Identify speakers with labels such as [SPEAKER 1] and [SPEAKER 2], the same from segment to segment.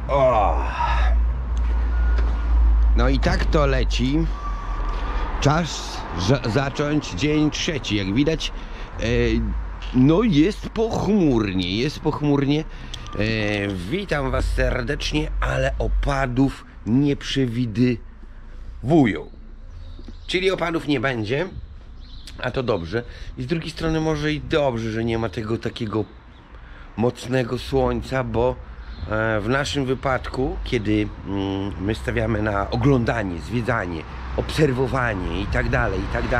[SPEAKER 1] O. No i tak to leci. Czas zacząć dzień trzeci. Jak widać, no jest pochmurnie, witam was serdecznie, ale opadów nie przewidywują. Czyli opadów nie będzie, a to dobrze. I z drugiej strony może i dobrze, że nie ma tego takiego mocnego słońca, bo w naszym wypadku, kiedy my stawiamy na oglądanie, zwiedzanie, obserwowanie i tak dalej,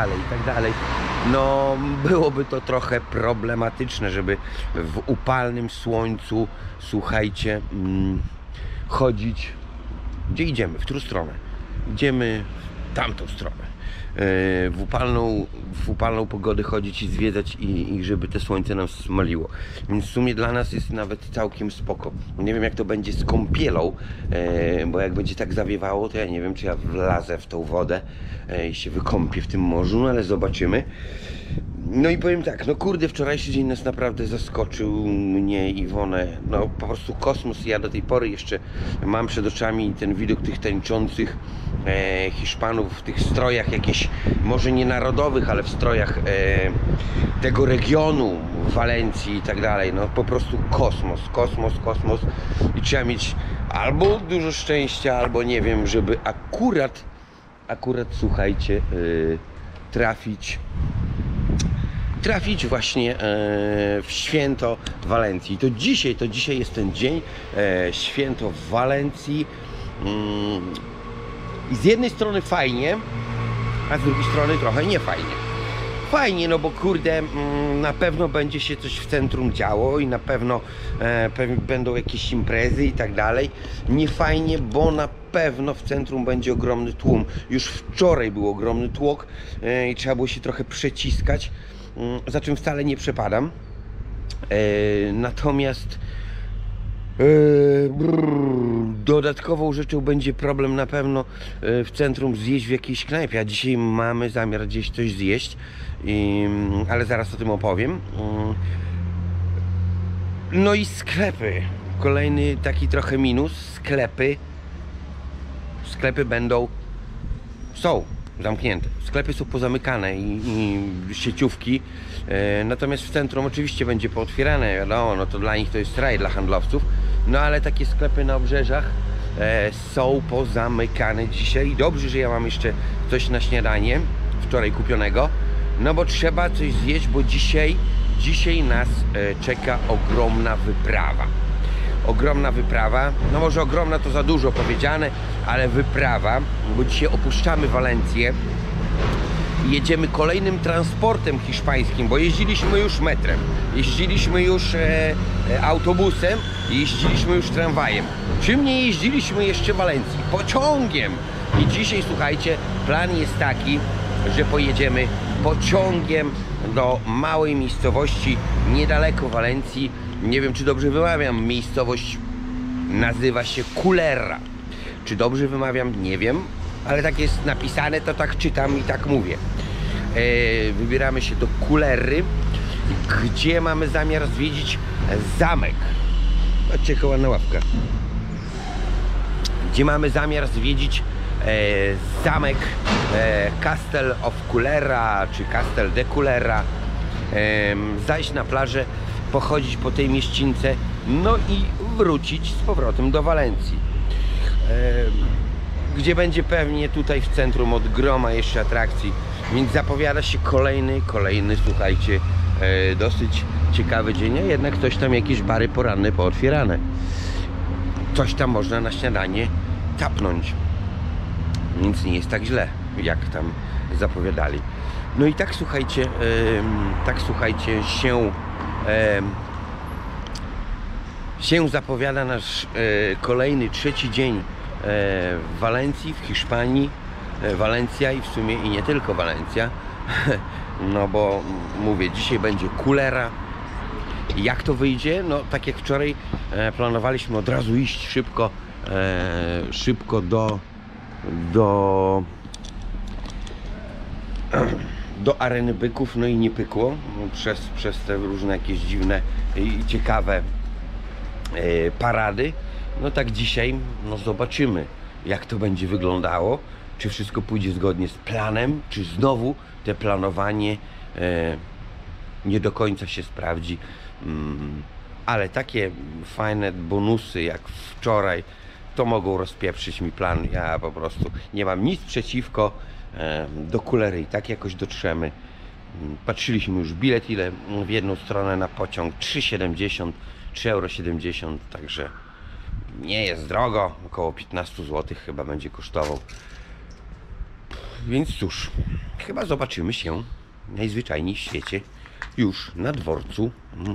[SPEAKER 1] no byłoby to trochę problematyczne, żeby w upalnym słońcu, słuchajcie, chodzić. Gdzie idziemy? W którą stronę? Idziemy w tamtą stronę. W upalną pogodę chodzić i zwiedzać i żeby te słońce nam smaliło. Więc w sumie dla nas jest nawet całkiem spoko. Nie wiem jak to będzie z kąpielą, bo jak będzie tak zawiewało, to ja nie wiem czy ja wlazę w tą wodę i się wykąpię w tym morzu, no ale zobaczymy. No i powiem tak, no kurde, wczorajszy dzień nas naprawdę zaskoczył, mnie, Iwonę, no po prostu kosmos. Ja do tej pory jeszcze mam przed oczami ten widok tych tańczących Hiszpanów w tych strojach jakichś, może nie narodowych, ale w strojach tego regionu, Walencji i tak dalej. No po prostu kosmos i trzeba mieć albo dużo szczęścia, albo nie wiem, żeby akurat słuchajcie, trafić właśnie w święto Walencji. To dzisiaj jest ten dzień, święto w Walencji. I z jednej strony fajnie, a z drugiej strony trochę nie fajnie. Fajnie, no bo kurde, na pewno będzie się coś w centrum działo i na pewno będą jakieś imprezy i tak dalej. Nie fajnie, bo na pewno w centrum będzie ogromny tłum. Już wczoraj był ogromny tłok i trzeba było się trochę przeciskać, za czym wcale nie przepadam. Natomiast dodatkową rzeczą będzie problem na pewno w centrum zjeść w jakiejś knajpie. A dzisiaj mamy zamiar gdzieś coś zjeść, ale zaraz o tym opowiem. No i sklepy. Kolejny taki trochę minus. Sklepy są zamknięte. Sklepy są pozamykane i sieciówki. Natomiast w centrum oczywiście będzie pootwierane, wiadomo, no to dla nich to jest raj, dla handlowców. No ale takie sklepy na obrzeżach są pozamykane dzisiaj. Dobrze, że ja mam jeszcze coś na śniadanie wczoraj kupionego. No bo trzeba coś zjeść, bo dzisiaj nas czeka ogromna wyprawa. No może ogromna to za dużo powiedziane, ale wyprawa, bo dzisiaj opuszczamy Walencję i jedziemy kolejnym transportem hiszpańskim, bo jeździliśmy już metrem, jeździliśmy już autobusem, jeździliśmy już tramwajem. Czym nie jeździliśmy jeszcze w Walencji? Pociągiem! I dzisiaj, słuchajcie, plan jest taki, że pojedziemy pociągiem do małej miejscowości niedaleko Walencji. Nie wiem, czy dobrze wymawiam. Miejscowość nazywa się Culera. Czy dobrze wymawiam? Nie wiem. Ale tak jest napisane, to tak czytam i tak mówię. Wybieramy się do Culery, gdzie mamy zamiar zwiedzić zamek. Patrzcie, koła ławka. Gdzie mamy zamiar zwiedzić zamek Castel of Culera, czy Castel de Culera. Zajść na plażę, pochodzić po tej mieścince, no i wrócić z powrotem do Walencji, gdzie będzie pewnie tutaj w centrum od groma jeszcze atrakcji, więc zapowiada się kolejny, słuchajcie, dosyć ciekawy dzień, a jednak coś tam, jakieś bary poranne pootwierane, coś tam można na śniadanie tapnąć, więc nie jest tak źle, jak tam zapowiadali. No i tak słuchajcie, się zapowiada nasz kolejny trzeci dzień w Walencji, w Hiszpanii. Walencja i w sumie i nie tylko Walencja, no bo mówię, dzisiaj będzie Culera. Jak to wyjdzie? No tak jak wczoraj planowaliśmy od razu iść szybko do areny byków, no i nie pykło przez te różne jakieś dziwne i ciekawe parady. No tak dzisiaj, no zobaczymy, jak to będzie wyglądało, czy wszystko pójdzie zgodnie z planem, czy znowu te planowanie nie do końca się sprawdzi. Ale takie fajne bonusy jak wczoraj, to mogą rozpieprzyć mi plan. Ja po prostu nie mam nic przeciwko. Do Kulery i tak jakoś dotrzemy. Patrzyliśmy już bilet, ile w jedną stronę na pociąg, 3,70, 3,70 €, także nie jest drogo, około 15 zł chyba będzie kosztował. Więc cóż, chyba zobaczymy się najzwyczajniej w świecie już na dworcu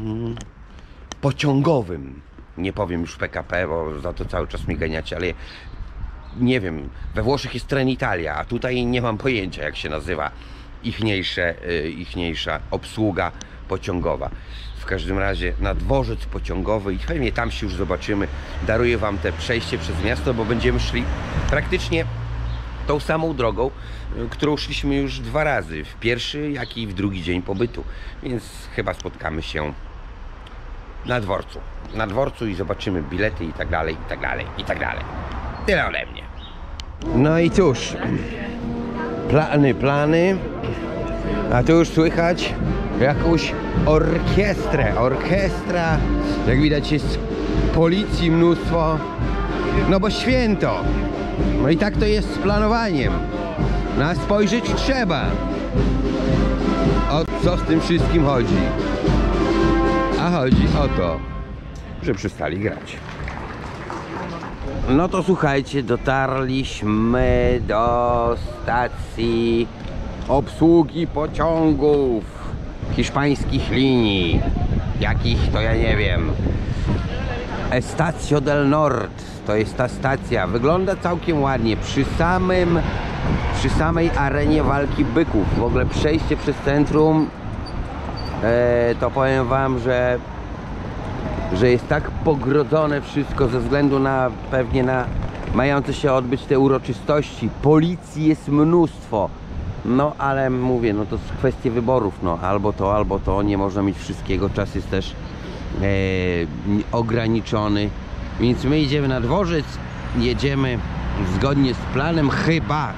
[SPEAKER 1] pociągowym. Nie powiem już PKP, bo za to cały czas mi ganiacie, ale nie wiem, we Włoszech jest Trenitalia, a tutaj nie mam pojęcia, jak się nazywa ichniejsza obsługa pociągowa. W każdym razie na dworzec pociągowy i pewnie tam się już zobaczymy. Daruję wam te przejście przez miasto, bo będziemy szli praktycznie tą samą drogą, którą szliśmy już 2 razy, w pierwszy, jak i w drugi dzień pobytu. Więc chyba spotkamy się na dworcu i zobaczymy bilety i tak dalej, i tak dalej, i tak dalej. Tyle ode mnie. No i cóż, plany, a tu już słychać jakąś orkiestra, jak widać jest policji mnóstwo, no bo święto, no i tak to jest z planowaniem, na spojrzeć trzeba, o co z tym wszystkim chodzi, a chodzi o to, że przestali grać. No to słuchajcie, dotarliśmy do stacji obsługi pociągów hiszpańskich linii. Jakich to ja nie wiem. Estacio del Nord to jest ta stacja. Wygląda całkiem ładnie. Przy samej arenie walki byków. W ogóle przejście przez centrum, to powiem wam, że jest tak pogrodzone wszystko ze względu na pewnie na mające się odbyć te uroczystości. Policji jest mnóstwo. No ale mówię, no to jest kwestia wyborów, no albo to, nie można mieć wszystkiego, czas jest też ograniczony. Więc my idziemy na dworzec, jedziemy zgodnie z planem chyba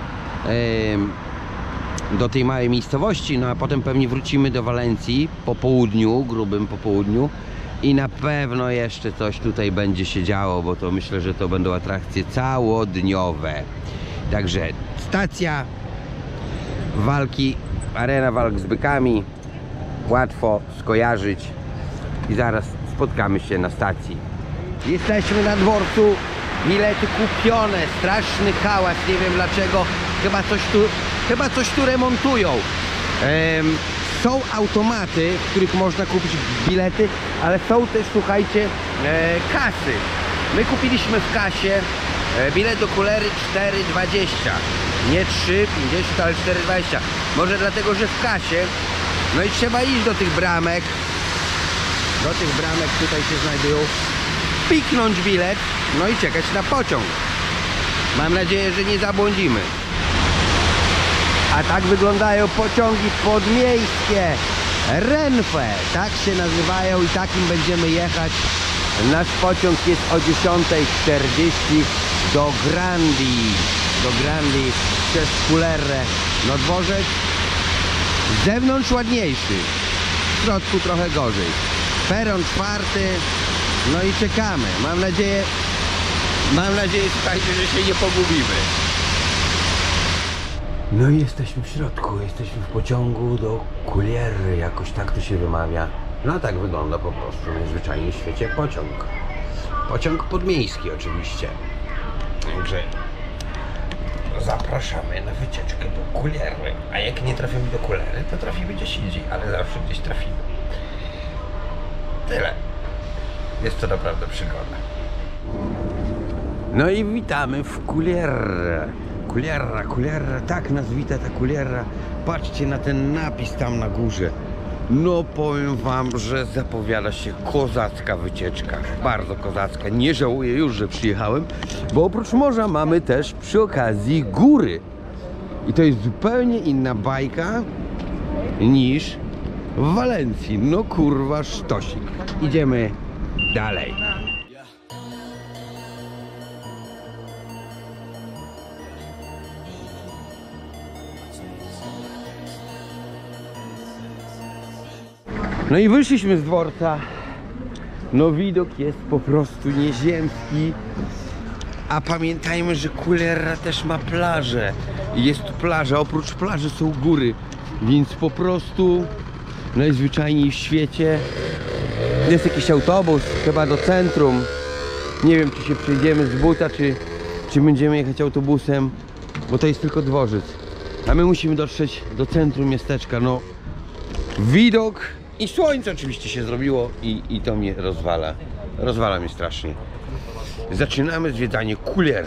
[SPEAKER 1] do tej małej miejscowości, no a potem pewnie wrócimy do Walencji po południu, grubym popołudniu. I na pewno jeszcze coś tutaj będzie się działo, bo to myślę, że to będą atrakcje całodniowe. Także stacja walki, arena walk z bykami, łatwo skojarzyć i zaraz spotkamy się na stacji. Jesteśmy na dworcu, bilety kupione, straszny hałas, nie wiem dlaczego, chyba coś tu remontują. Są automaty, w których można kupić bilety, ale są też, słuchajcie, kasy. My kupiliśmy w kasie bilet do Kulery 4,20. Nie 3,50, ale 4,20. Może dlatego, że w kasie. No i trzeba iść do tych bramek. Do tych bramek tutaj się znajdują. Piknąć bilet, no i czekać na pociąg. Mam nadzieję, że nie zabłądzimy. A tak wyglądają pociągi podmiejskie. Renfe, tak się nazywają i takim będziemy jechać. Nasz pociąg jest o 10:40 do Grandi przez Kulerę. No dworzec z zewnątrz ładniejszy, w środku trochę gorzej. Peron 4, no i czekamy. Mam nadzieję, słuchajcie, że się nie pogubimy. No i jesteśmy w środku, jesteśmy w pociągu do Kuliery, jakoś tak to się wymawia. No tak wygląda po prostu najzwyczajniej w świecie pociąg. Pociąg podmiejski oczywiście. Także zapraszamy na wycieczkę do Kuliery. A jak nie trafimy do Kulery, to trafimy gdzieś indziej, ale zawsze gdzieś trafimy. Tyle. Jest to naprawdę przygoda. No i witamy w Kulierę. Kulierra, tak nazwita ta Kulierra. Patrzcie na ten napis tam na górze. No powiem wam, że zapowiada się kozacka wycieczka. Bardzo kozacka. Nie żałuję już, że przyjechałem, bo oprócz morza mamy też przy okazji góry. I to jest zupełnie inna bajka niż w Walencji. No kurwa sztosik. Idziemy dalej. No i wyszliśmy z dworca. No widok jest po prostu nieziemski. A pamiętajmy, że Kulera też ma plażę. Jest tu plaża, oprócz plaży są góry. Więc po prostu najzwyczajniej w świecie. Jest jakiś autobus, chyba do centrum. Nie wiem, czy się przejdziemy z buta, czy będziemy jechać autobusem, bo to jest tylko dworzec. A my musimy dotrzeć do centrum miasteczka. No, widok i słońce oczywiście się zrobiło i to mnie rozwala. Rozwala mnie strasznie. Zaczynamy zwiedzanie Kulery.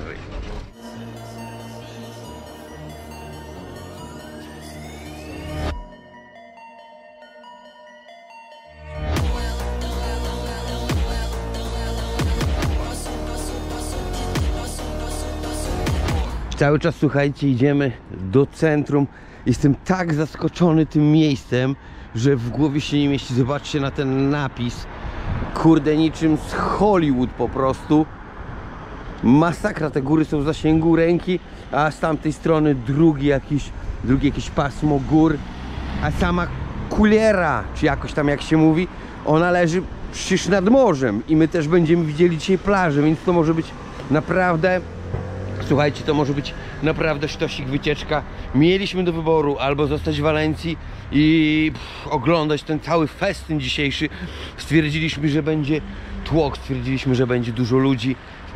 [SPEAKER 1] Cały czas, słuchajcie, idziemy do centrum. Jestem tak zaskoczony tym miejscem, że w głowie się nie mieści. Zobaczcie na ten napis. Kurde, niczym z Hollywood po prostu. Masakra, te góry są w zasięgu ręki, a z tamtej strony drugie jakieś pasmo gór. A sama Kulera, czy jakoś tam jak się mówi, ona leży przecież nad morzem i my też będziemy widzieli dzisiaj plażę, więc to może być naprawdę... Słuchajcie, to może być naprawdę sztosik, wycieczka. Mieliśmy do wyboru albo zostać w Walencji i oglądać ten cały festyn dzisiejszy. Stwierdziliśmy, że będzie tłok, stwierdziliśmy, że będzie dużo ludzi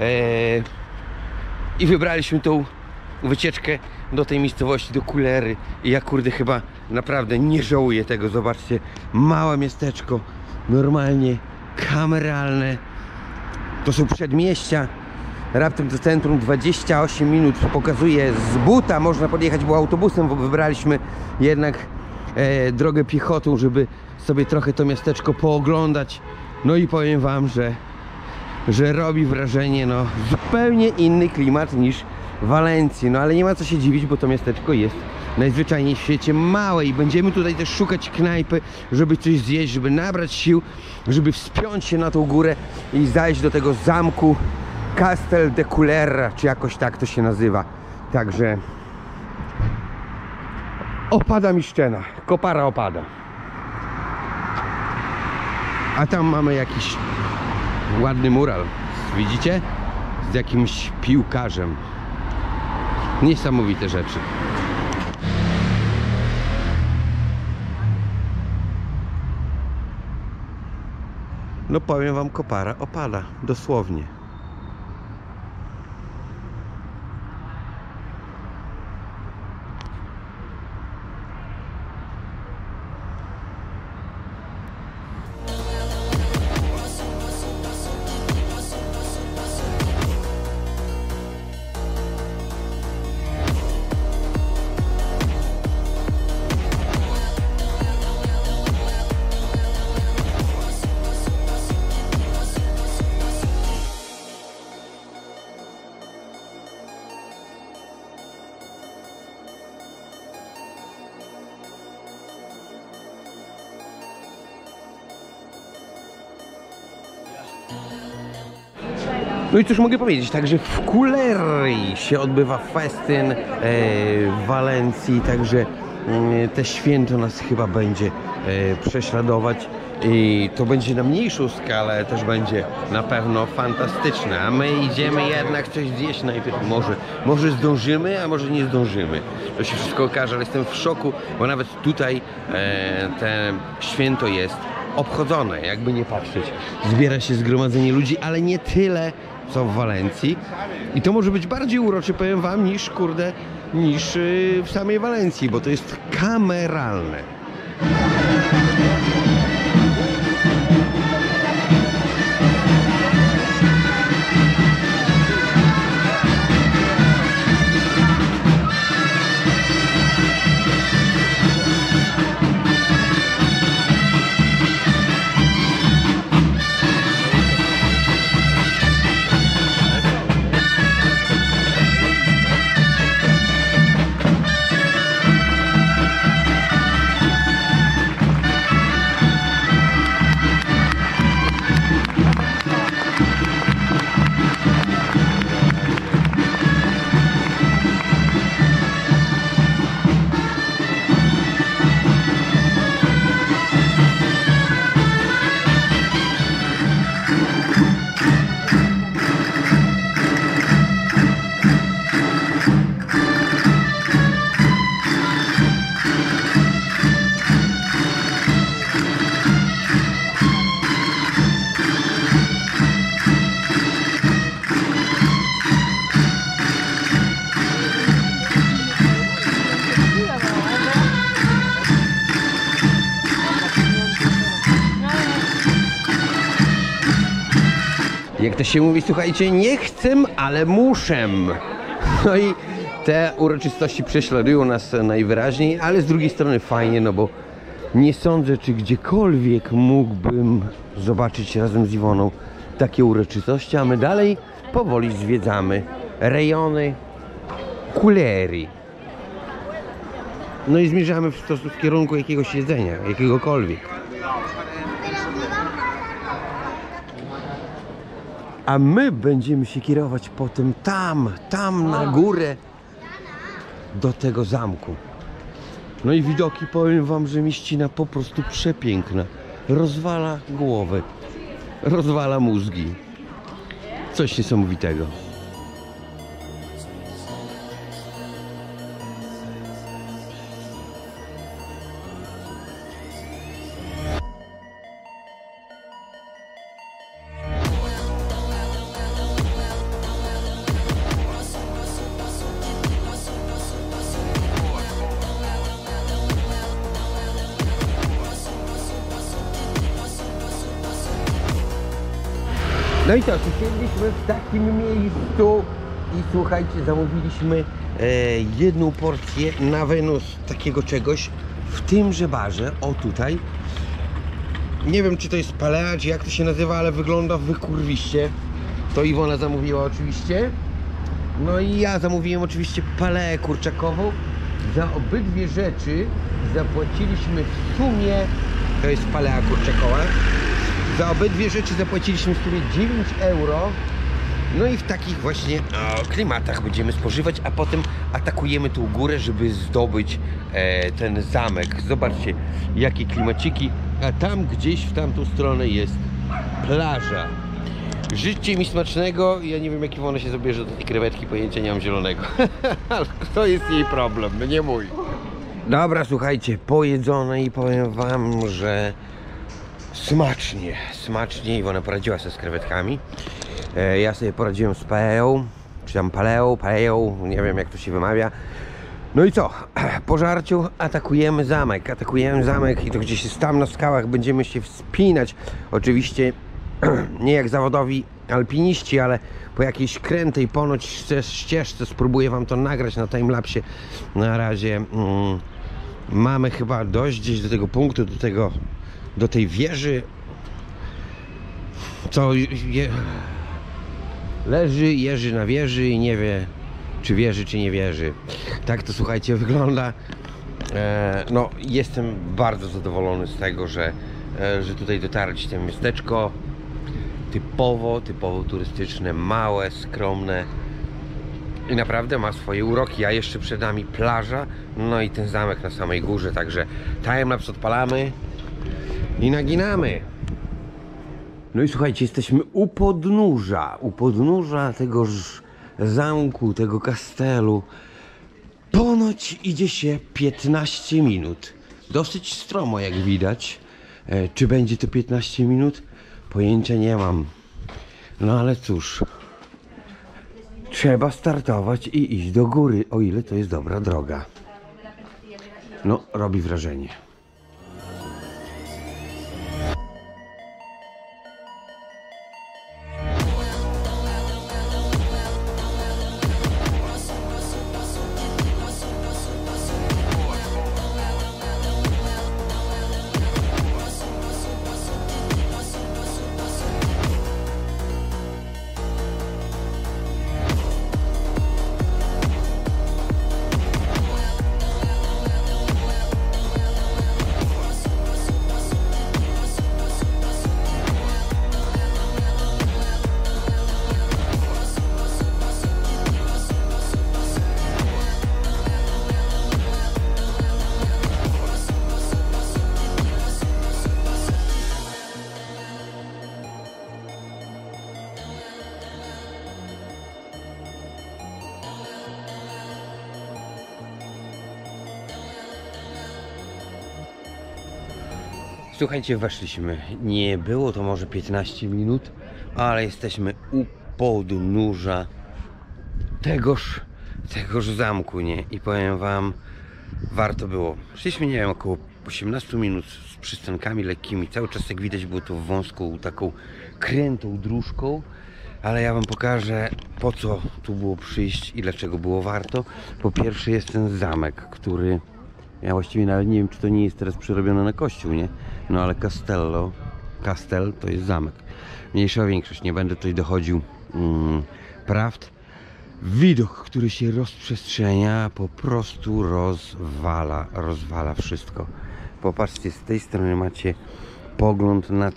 [SPEAKER 1] i wybraliśmy tą wycieczkę do tej miejscowości, do Kulery. I ja, kurde, chyba naprawdę nie żałuję tego. Zobaczcie, małe miasteczko, normalnie kameralne. To są przedmieścia. Raptem do centrum 28 minut pokazuje z buta. Można podjechać było autobusem, bo wybraliśmy jednak drogę piechotą, żeby sobie trochę to miasteczko pooglądać. No i powiem wam, że robi wrażenie, no, zupełnie inny klimat niż w Walencji. No ale nie ma co się dziwić, bo to miasteczko jest najzwyczajniej w świecie małe i będziemy tutaj też szukać knajpy, żeby coś zjeść, żeby nabrać sił, żeby wspiąć się na tą górę i zajść do tego zamku Castel de Kulera, czy jakoś tak to się nazywa. Także opada mi szczena, kopara opada. A tam mamy jakiś ładny mural, widzicie? Z jakimś piłkarzem. Niesamowite rzeczy. No powiem wam, kopara opada, dosłownie. No i cóż mogę powiedzieć, także w Kulerii się odbywa festyn w Walencji, także te święto nas chyba będzie prześladować i to będzie na mniejszą skalę, też będzie na pewno fantastyczne, a my idziemy jednak coś zjeść najpierw. Może zdążymy, a może nie zdążymy. To się wszystko okaże, ale jestem w szoku, bo nawet tutaj te święto jest obchodzone, jakby nie patrzeć. Zbiera się zgromadzenie ludzi, ale nie tyle co w Walencji. I to może być bardziej uroczy, powiem wam, niż w samej Walencji, bo to jest kameralne. Jak to się mówi, słuchajcie, nie chcę, ale muszę. No i te uroczystości prześladują nas najwyraźniej, ale z drugiej strony fajnie, no bo nie sądzę, czy gdziekolwiek mógłbym zobaczyć razem z Iwoną takie uroczystości, a my dalej powoli zwiedzamy rejony kulery. No i zmierzamy w kierunku jakiegoś jedzenia, jakiegokolwiek. A my będziemy się kierować potem tam na górę do tego zamku. No i widoki, powiem wam, że mieścina po prostu przepiękna. Rozwala głowę, rozwala mózgi. Coś niesamowitego. No i to, usiedliśmy w takim miejscu i słuchajcie, zamówiliśmy jedną porcję na wynos takiego czegoś w tymże barze, o tutaj. Nie wiem, czy to jest palea, czy jak to się nazywa, ale wygląda wykurwiście. To Iwona zamówiła oczywiście. No i ja zamówiłem oczywiście paleę kurczakową. Za obydwie rzeczy zapłaciliśmy w sumie, to jest palea kurczakowa, za obydwie rzeczy zapłaciliśmy w sumie 9 euro. No i w takich właśnie klimatach będziemy spożywać, a potem atakujemy tą górę, żeby zdobyć ten zamek. Zobaczcie, jakie klimaciki, a tam gdzieś w tamtą stronę jest plaża. Życzcie mi smacznego. Ja nie wiem, jakie ona się zabierze do tej krewetki, pojęcia nie mam zielonego. Ale to jest jej problem, nie mój. Dobra, słuchajcie, pojedzone i powiem wam, że smacznie Iwona poradziła sobie z krewetkami. Ja sobie poradziłem z paeją, czy tam paleą, nie wiem jak to się wymawia. No i co? Po żarciu atakujemy zamek i to gdzieś jest tam na skałach, będziemy się wspinać. Oczywiście nie jak zawodowi alpiniści, ale po jakiejś krętej ponoć ścieżce. Spróbuję wam to nagrać na timelapsie. Na razie mamy chyba dojść gdzieś do tego punktu, do tej wieży, co leży jeży na wieży i nie wie, czy wierzy, czy nie wierzy. Tak to, słuchajcie, wygląda. No, jestem bardzo zadowolony z tego, że tutaj dotarliście. Miasteczko typowo turystyczne, małe, skromne i naprawdę ma swoje uroki, a jeszcze przed nami plaża, no i ten zamek na samej górze, także timelapse odpalamy i naginamy. No i słuchajcie, jesteśmy u podnóża tegoż zamku, tego kastelu. Ponoć idzie się 15 minut. Dosyć stromo, jak widać. Czy będzie to 15 minut? Pojęcia nie mam. No ale cóż, trzeba startować i iść do góry, o ile to jest dobra droga. No, robi wrażenie. Słuchajcie, weszliśmy. Nie było to może 15 minut, ale jesteśmy u podnóża tegoż zamku, nie? I powiem wam, warto było. Szliśmy, nie wiem, około 18 minut z przystankami lekkimi. Cały czas, jak widać, było to wąską, taką krętą dróżką. Ale ja wam pokażę, po co tu było przyjść i dlaczego było warto. Po pierwsze jest ten zamek, który... Ja właściwie nawet nie wiem, czy to nie jest teraz przerobione na kościół, nie? No ale Castel to jest zamek. Mniejsza większość, nie będę tutaj dochodził prawd. Widok, który się rozprzestrzenia, po prostu rozwala wszystko. Popatrzcie, z tej strony macie pogląd na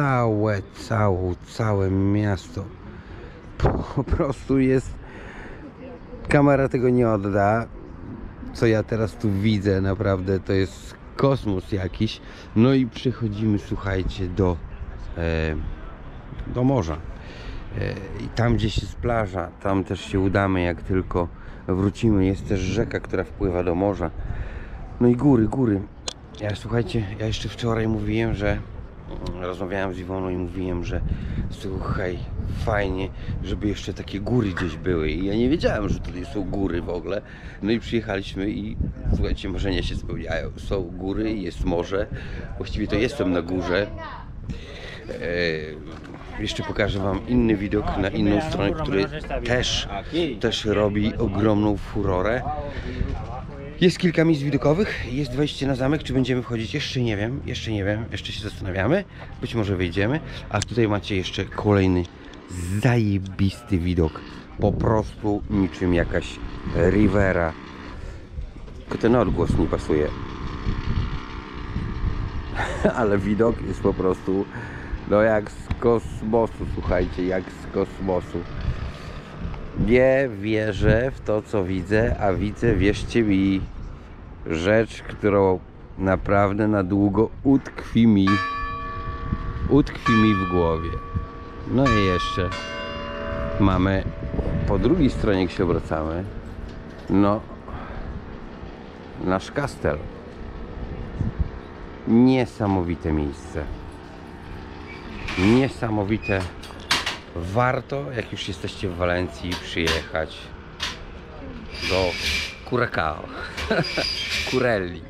[SPEAKER 1] całe miasto. Po prostu jest... Kamera tego nie odda. Co ja teraz tu widzę, naprawdę to jest kosmos jakiś. No i przechodzimy, słuchajcie, do morza. I tam gdzieś jest plaża, tam też się udamy, jak tylko wrócimy. Jest też rzeka, która wpływa do morza. No i góry. Słuchajcie, ja jeszcze wczoraj mówiłem, że rozmawiałem z Iwoną i mówiłem, że słuchaj, fajnie, żeby jeszcze takie góry gdzieś były. I ja nie wiedziałem, że tutaj są góry w ogóle. No i przyjechaliśmy i słuchajcie, marzenia się spełniają. Są góry, jest morze. Właściwie to jestem na górze. Jeszcze pokażę wam inny widok na inną stronę, który też robi ogromną furorę. Jest kilka miejsc widokowych, jest wejście na zamek. Czy będziemy wchodzić? Jeszcze nie wiem, jeszcze się zastanawiamy. Być może wejdziemy. A tutaj macie jeszcze kolejny zajebisty widok. Po prostu niczym jakaś Rivera. Tylko ten odgłos nie pasuje. Ale widok jest po prostu no jak z kosmosu, słuchajcie, jak z kosmosu. Nie wierzę w to, co widzę, a widzę, wierzcie mi, rzecz, którą naprawdę na długo utkwi mi w głowie. No i jeszcze mamy po drugiej stronie, jak się obracamy, no nasz kastel. Niesamowite miejsce. Niesamowite. Warto, jak już jesteście w Walencji, przyjechać do Curacao. Curelli.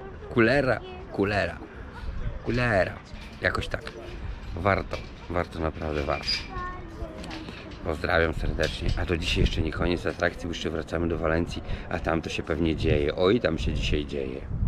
[SPEAKER 1] Culera. Jakoś tak. Warto, naprawdę warto. Pozdrawiam serdecznie. A to dzisiaj jeszcze nie koniec atrakcji, bo jeszcze wracamy do Walencji, a tam to się pewnie dzieje. Oj, tam się dzisiaj dzieje.